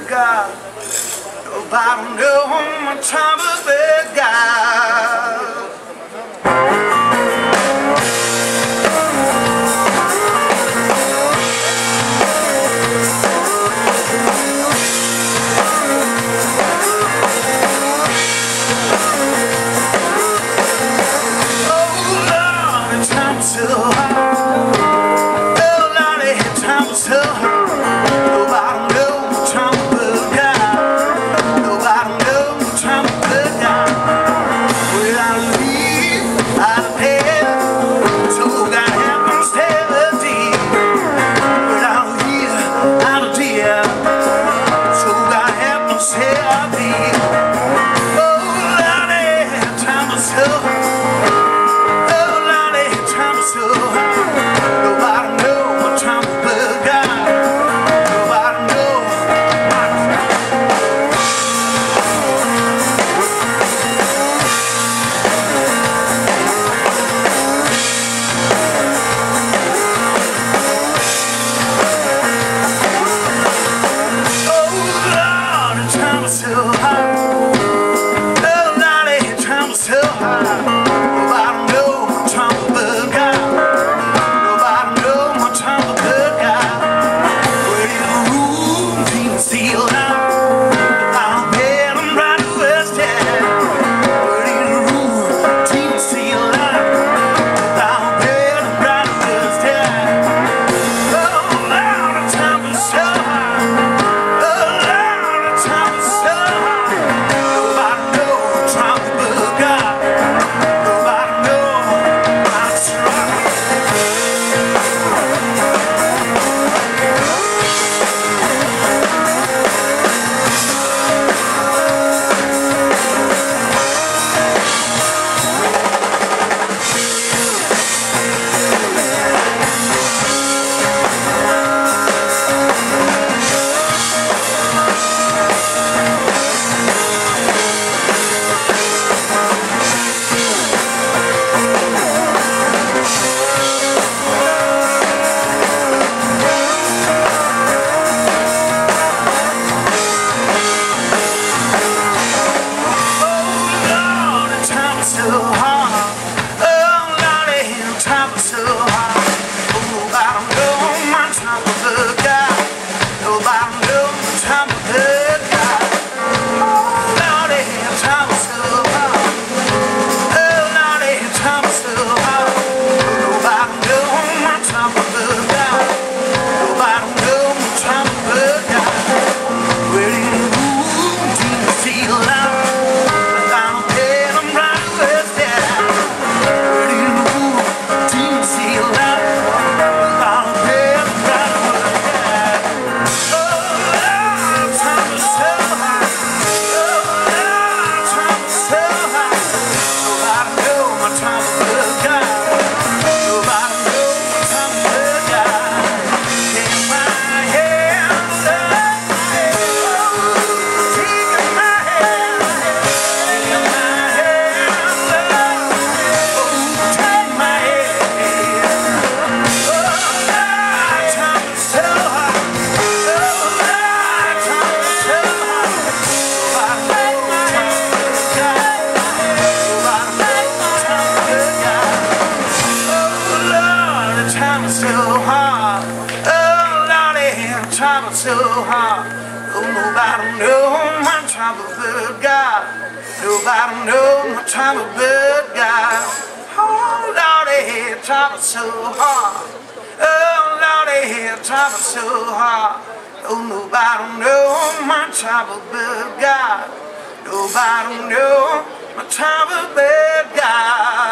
bird God. Nobody know my type of bird God. So hard, oh nobody know my type of bird God. Nobody know my type of bird God. Oh Lordy, type so hard. Oh Lordy, type so hard. Oh nobody know my type of bird God. Nobody know my type of bird God.